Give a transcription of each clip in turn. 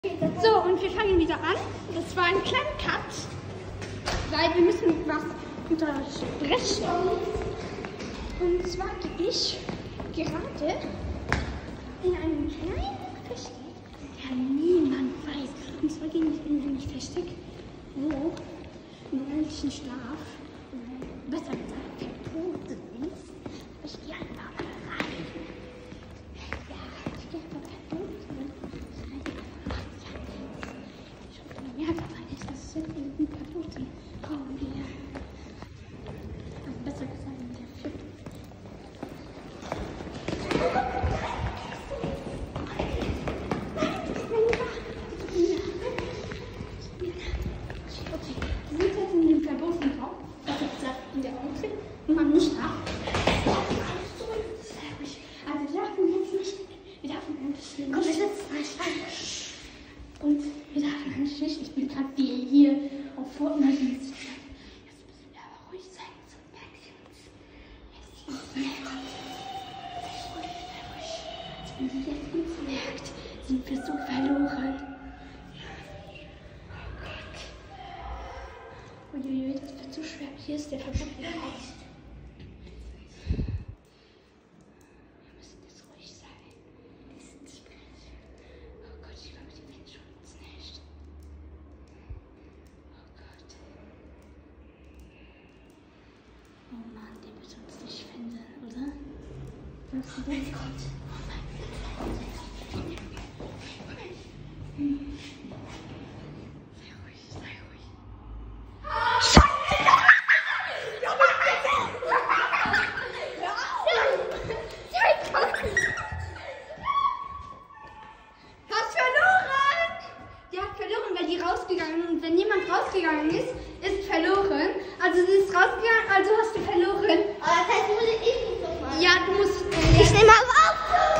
So, und wir fangen wieder an. Das war ein kleiner Cut, weil wir müssen was unterbrechen. Und zwar gehe ich gerade in einen kleinen Versteck, der niemand weiß. Und zwar gehe ich in ein Versteck, wo Menschenschlaf, besser gesagt, verboten ist. Ich gehe einfach mal rein. Ja, ich gehe einfach verboten. Ja, aber ist das wirklich kaputt? Raum hier. Also besser gesagt, in der Schiff. Okay, wir sind jetzt in dem verbotenen Raum. Das ist in der Auto. Und man muss da. Also wir dürfen jetzt nicht. Wir dürfen ein bisschen. Komm, wir setzen uns rein. Und wir dachten nicht, ich bin gerade hier auf Fortnite. Jetzt müssen wir aber ruhig sein, sonst merken sie uns. Jetzt wenn sie jetzt uns merkt, sind wir so verloren. Oh Gott. Uiuiui, das wird so schwer. Hier ist der verbotene Raum. Oh Mann, der wird uns nicht finden, oder? Was ist denn Gott? Oh nein. Sei ruhig, sei ruhig. Scheiße! Hast verloren! Die hat verloren, weil die rausgegangen ist. Und wenn jemand rausgegangen ist, ist verloren. Also sie ist rausgegangen, also hast du verloren. Aber das heißt, muss ich nicht machen. Ja, du musst. Ich nehme aber auf.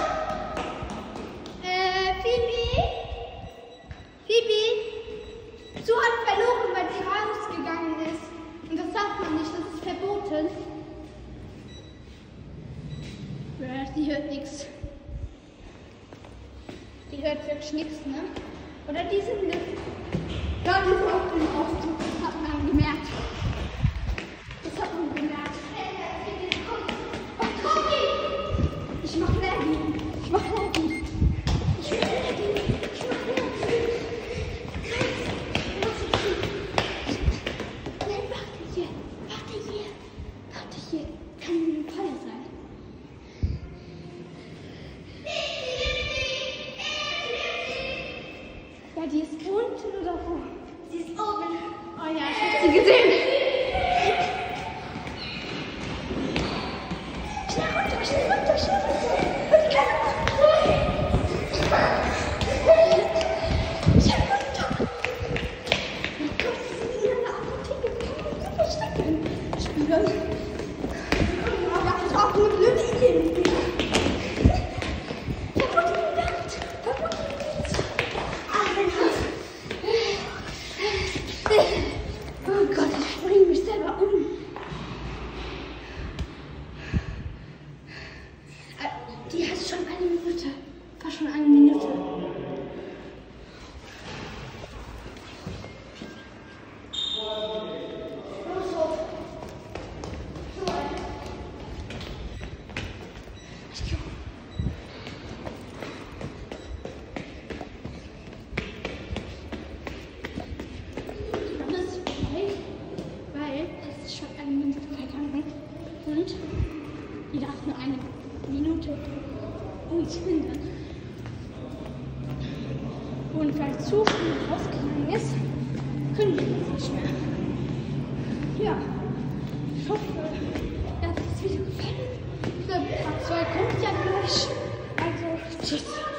Phoebe, Sue hat verloren, weil sie rausgegangen ist. Und das darf man nicht, das ist verboten. Die hört nichts. Die hört wirklich nichts, ne? Oder die sind nicht. Ja, die sind auf dem Aufzug, das hat man gemerkt. Das hat man gemerkt. Oh, Tobi! Ich mach Lärm. Ich mach Lärm. Ich mach Lärm. Ich mach Lärm. Nein, warte hier. Warte hier. Warte hier. Kann ein Feuer sein. Ja, die ist unten oder wo? Sie ist oben. Oh ja, ich hab sie gesehen. Schnell runter, schnell runter, schnell runter. Schnell runter. Oh Gott, sie sind in einer Apotheke. Wir können uns nicht verstecken. Spüren. Ja, das ist auch eine blöde Idee. Oh Gott, ich bringe mich selber um. Die hat schon eine Minute. War schon eine Minute. Und die darf nur eine Minute uns finden. Und weil zu viel rausgegangen ist, können wir das nicht mehr. Ja, ich hoffe, er hat das Video gefallen. Der Part 2 kommt ja gleich. Also, tschüss.